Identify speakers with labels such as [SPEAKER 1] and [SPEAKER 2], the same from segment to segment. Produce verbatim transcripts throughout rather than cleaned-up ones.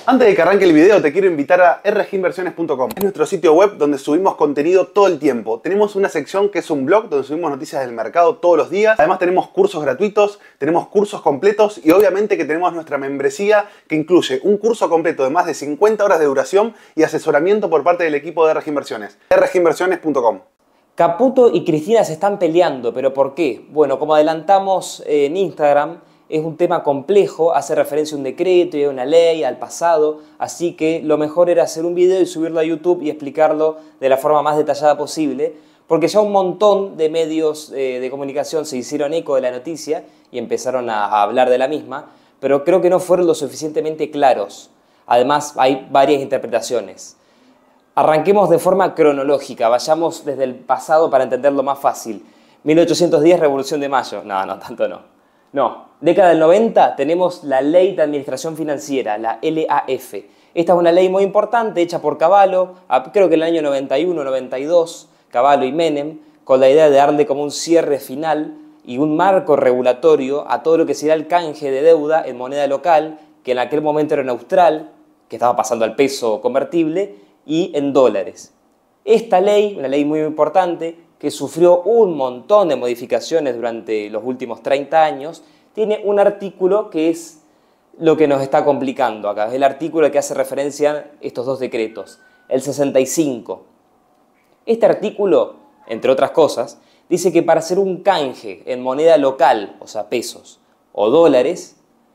[SPEAKER 1] Antes de que arranque el video te quiero invitar a r g inversiones punto com. Es nuestro sitio web donde subimos contenido todo el tiempo. Tenemos una sección que es un blog donde subimos noticias del mercado todos los días. Además tenemos cursos gratuitos, tenemos cursos completos y obviamente que tenemos nuestra membresía que incluye un curso completo de más de cincuenta horas de duración y asesoramiento por parte del equipo de R G Inversiones. r g inversiones punto com.
[SPEAKER 2] Caputo y Cristina se están peleando, ¿pero por qué? Bueno, como adelantamos en Instagram, es un tema complejo, hace referencia a un decreto y a una ley, al pasado, así que lo mejor era hacer un video y subirlo a YouTube y explicarlo de la forma más detallada posible, porque ya un montón de medios eh, de comunicación se hicieron eco de la noticia y empezaron a, a hablar de la misma, pero creo que no fueron lo suficientemente claros. Además, hay varias interpretaciones. Arranquemos de forma cronológica, vayamos desde el pasado para entenderlo más fácil. mil ochocientos diez, Revolución de Mayo. No, no, tanto no. No, década del noventa tenemos la Ley de Administración Financiera, la L A F. Esta es una ley muy importante, hecha por Cavallo, creo que en el año noventa y uno, noventa y dos, Cavallo y Menem, con la idea de darle como un cierre final y un marco regulatorio a todo lo que sería el canje de deuda en moneda local, que en aquel momento era neutral, que estaba pasando al peso convertible, y en dólares. Esta ley, una ley muy importante, que sufrió un montón de modificaciones durante los últimos treinta años, tiene un artículo que es lo que nos está complicando acá. Es el artículo que hace referencia a estos dos decretos, el sesenta y cinco. Este artículo, entre otras cosas, dice que para hacer un canje en moneda local, o sea, pesos o dólares,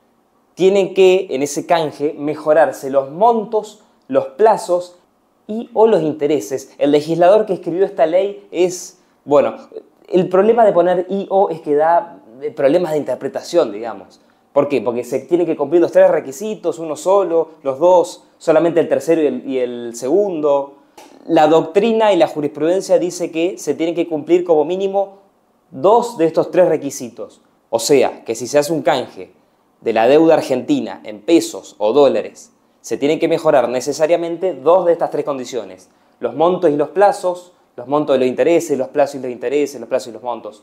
[SPEAKER 2] tienen que, en ese canje, mejorarse los montos, los plazos y o los intereses. El legislador que escribió esta ley es, bueno, el problema de poner y o es que da problemas de interpretación, digamos. ¿Por qué? Porque se tienen que cumplir los tres requisitos, uno solo, los dos, solamente el tercero y el, y el segundo. La doctrina y la jurisprudencia dice que se tienen que cumplir como mínimo dos de estos tres requisitos. O sea, que si se hace un canje de la deuda argentina en pesos o dólares, se tienen que mejorar necesariamente dos de estas tres condiciones. Los montos y los plazos, los montos de los intereses, los plazos y los intereses, los plazos y los montos.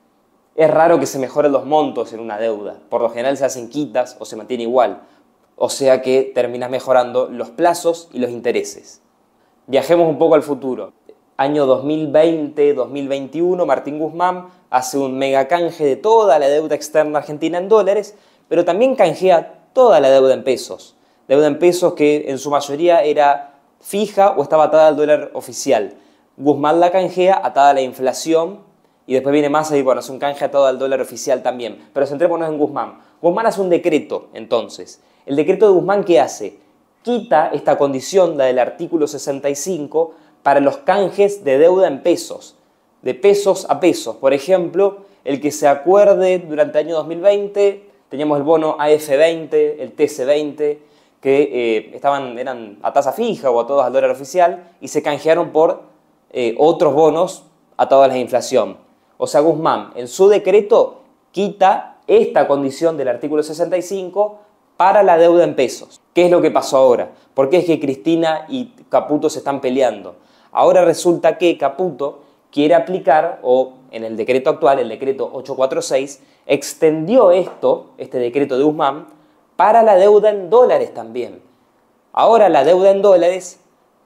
[SPEAKER 2] Es raro que se mejoren los montos en una deuda. Por lo general se hacen quitas o se mantiene igual. O sea que terminas mejorando los plazos y los intereses. Viajemos un poco al futuro. Año dos mil veinte, dos mil veintiuno, Martín Guzmán hace un mega canje de toda la deuda externa argentina en dólares, pero también canjea toda la deuda en pesos. Deuda en pesos que en su mayoría era fija o estaba atada al dólar oficial. Guzmán la canjea atada a la inflación y después viene Massa y bueno, es un canje atado al dólar oficial también. Pero centrémonos en Guzmán. Guzmán hace un decreto entonces. ¿El decreto de Guzmán qué hace? Quita esta condición, la del artículo sesenta y cinco, para los canjes de deuda en pesos. De pesos a pesos. Por ejemplo, el que se acuerde durante el año dos mil veinte, teníamos el bono A F veinte, el T C veinte, que eh, estaban, eran a tasa fija o atados al dólar oficial y se canjearon por eh, otros bonos atados a la inflación. O sea, Guzmán en su decreto quita esta condición del artículo sesenta y cinco para la deuda en pesos. ¿Qué es lo que pasó ahora? ¿Por qué es que Cristina y Caputo se están peleando? Ahora resulta que Caputo quiere aplicar, o en el decreto actual, el decreto ochocientos cuarenta y seis, extendió esto, este decreto de Guzmán, para la deuda en dólares también. Ahora la deuda en dólares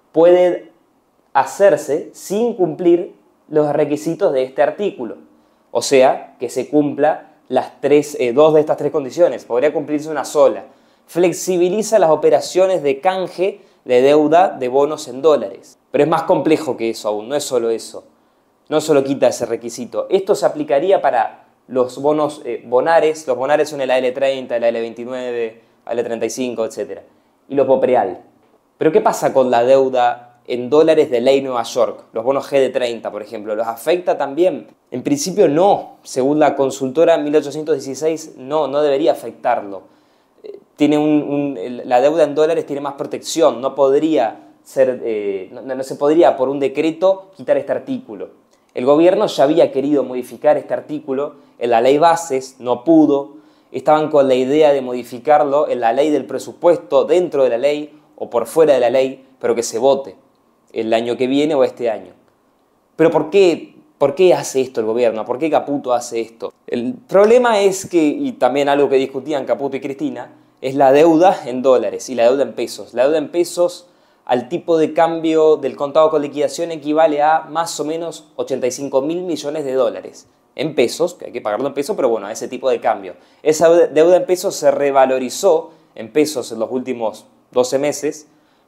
[SPEAKER 2] puede hacerse sin cumplir los requisitos de este artículo. O sea, que se cumpla las tres, eh, dos de estas tres condiciones. Podría cumplirse una sola. Flexibiliza las operaciones de canje de deuda de bonos en dólares. Pero es más complejo que eso aún, no es solo eso. No solo quita ese requisito. Esto se aplicaría para los bonos eh, bonares. Los bonares son el A L treinta, el A L veintinueve, A L treinta y cinco, etcétera. Y lo popreal. Pero ¿qué pasa con la deuda en dólares de ley Nueva York? Los bonos G de treinta, por ejemplo. ¿Los afecta también? En principio no. Según la consultora mil ochocientos dieciséis, no, no debería afectarlo. Eh, tiene un, un, la deuda en dólares tiene más protección. No podría ser, eh, no, no se podría por un decreto quitar este artículo. El gobierno ya había querido modificar este artículo en la ley bases, no pudo. Estaban con la idea de modificarlo en la ley del presupuesto, dentro de la ley o por fuera de la ley, pero que se vote el año que viene o este año. Pero ¿por qué, por qué hace esto el gobierno? ¿Por qué Caputo hace esto? El problema es que, y también algo que discutían Caputo y Cristina, es la deuda en dólares y la deuda en pesos. La deuda en pesos al tipo de cambio del contado con liquidación equivale a más o menos ochenta y cinco mil millones de dólares. En pesos, que hay que pagarlo en pesos, pero bueno, a ese tipo de cambio. Esa deuda en pesos se revalorizó en pesos en los últimos doce meses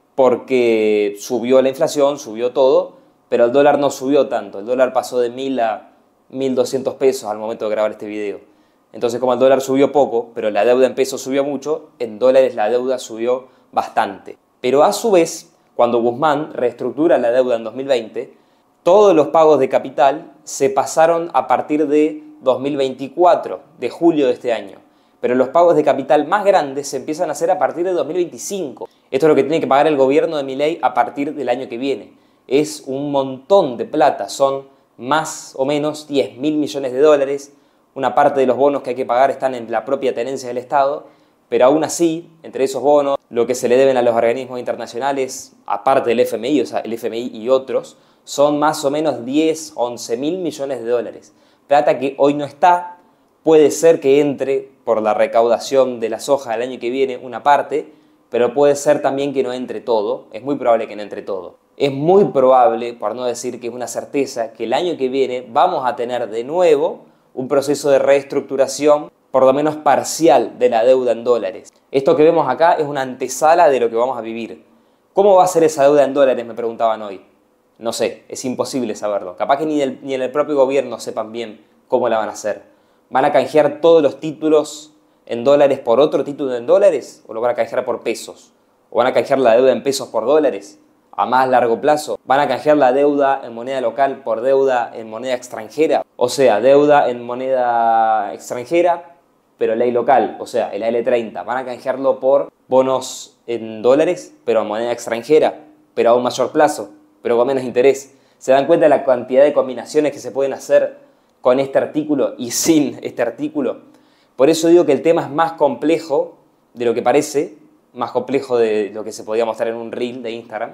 [SPEAKER 2] porque subió la inflación, subió todo, pero el dólar no subió tanto. El dólar pasó de mil a mil doscientos pesos al momento de grabar este video. Entonces, como el dólar subió poco, pero la deuda en pesos subió mucho, en dólares la deuda subió bastante. Pero a su vez, cuando Guzmán reestructura la deuda en dos mil veinte, todos los pagos de capital se pasaron a partir de dos mil veinticuatro, de julio de este año. Pero los pagos de capital más grandes se empiezan a hacer a partir de dos mil veinticinco. Esto es lo que tiene que pagar el gobierno de Milei a partir del año que viene. Es un montón de plata, son más o menos diez mil millones de dólares. Una parte de los bonos que hay que pagar están en la propia tenencia del Estado, pero aún así, entre esos bonos, lo que se le deben a los organismos internacionales, aparte del F M I, o sea, el F M I y otros, son más o menos diez, once mil millones de dólares. Plata que hoy no está, puede ser que entre por la recaudación de la soja del año que viene una parte, pero puede ser también que no entre todo, es muy probable que no entre todo. Es muy probable, por no decir que es una certeza, que el año que viene vamos a tener de nuevo un proceso de reestructuración, por lo menos parcial, de la deuda en dólares. Esto que vemos acá es una antesala de lo que vamos a vivir. ¿Cómo va a ser esa deuda en dólares?, me preguntaban hoy. No sé, es imposible saberlo. Capaz que ni, del, ni en el propio gobierno sepan bien cómo la van a hacer. ¿Van a canjear todos los títulos en dólares por otro título en dólares? ¿O lo van a canjear por pesos? ¿O van a canjear la deuda en pesos por dólares a más largo plazo? ¿Van a canjear la deuda en moneda local por deuda en moneda extranjera? O sea, deuda en moneda extranjera, pero ley local, o sea, el A L treinta. ¿Van a canjearlo por bonos en dólares, pero en moneda extranjera, pero a un mayor plazo, pero con menos interés? ¿Se dan cuenta de la cantidad de combinaciones que se pueden hacer con este artículo y sin este artículo? Por eso digo que el tema es más complejo de lo que parece, más complejo de lo que se podía mostrar en un reel de Instagram.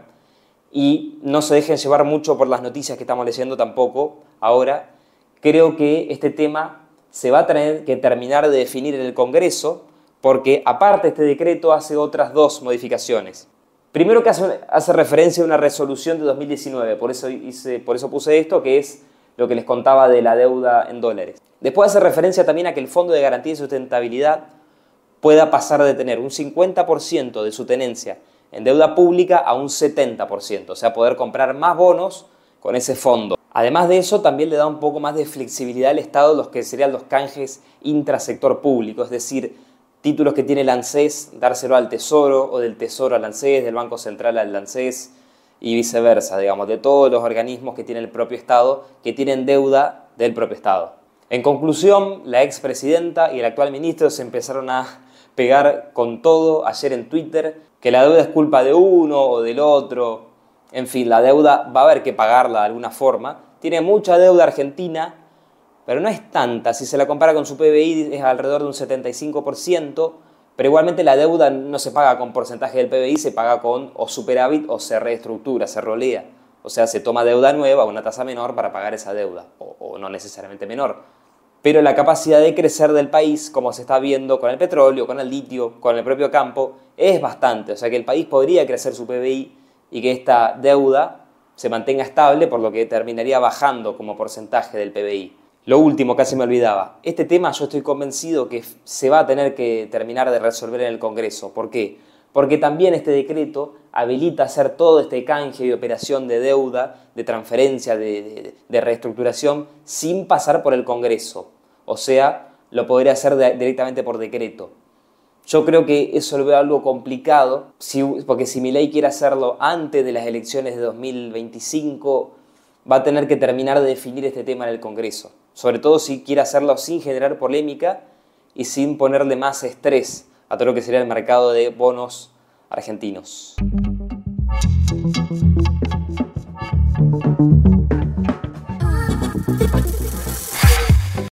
[SPEAKER 2] Y no se dejen llevar mucho por las noticias que estamos leyendo tampoco ahora. Creo que este tema se va a tener que terminar de definir en el Congreso, porque aparte este decreto hace otras dos modificaciones. Primero, que hace, hace referencia a una resolución de dos mil diecinueve, por eso, hice, por eso puse esto, que es lo que les contaba de la deuda en dólares. Después hace referencia también a que el Fondo de Garantía y Sustentabilidad pueda pasar de tener un cincuenta por ciento de su tenencia en deuda pública a un setenta por ciento, o sea, poder comprar más bonos con ese fondo. Además de eso, también le da un poco más de flexibilidad al Estado los que serían los canjes intrasector público, es decir, títulos que tiene el ANSES, dárselo al Tesoro, o del Tesoro al ANSES, del Banco Central al ANSES, y viceversa, digamos, de todos los organismos que tiene el propio Estado, que tienen deuda del propio Estado. En conclusión, la expresidenta y el actual ministro se empezaron a pegar con todo ayer en Twitter, que la deuda es culpa de uno o del otro. En fin, la deuda va a haber que pagarla de alguna forma. Tiene mucha deuda Argentina, pero no es tanta. Si se la compara con su P B I es alrededor de un setenta y cinco por ciento, pero igualmente la deuda no se paga con porcentaje del P B I, se paga con o superávit o se reestructura, se rolea. O sea, se toma deuda nueva a una tasa menor para pagar esa deuda, o, o no necesariamente menor. Pero la capacidad de crecer del país, como se está viendo con el petróleo, con el litio, con el propio campo, es bastante. O sea que el país podría crecer su P B I y que esta deuda se mantenga estable, por lo que terminaría bajando como porcentaje del P B I. Lo último, casi me olvidaba, este tema yo estoy convencido que se va a tener que terminar de resolver en el Congreso. ¿Por qué? Porque también este decreto habilita hacer todo este canje y operación de deuda, de transferencia, de, de, de reestructuración, sin pasar por el Congreso. O sea, lo podría hacer de, directamente por decreto. Yo creo que eso lo veo algo complicado, si, porque si Milei quiere hacerlo antes de las elecciones de dos mil veinticinco, va a tener que terminar de definir este tema en el Congreso. Sobre todo si quiere hacerlo sin generar polémica y sin ponerle más estrés a todo lo que sería el mercado de bonos argentinos.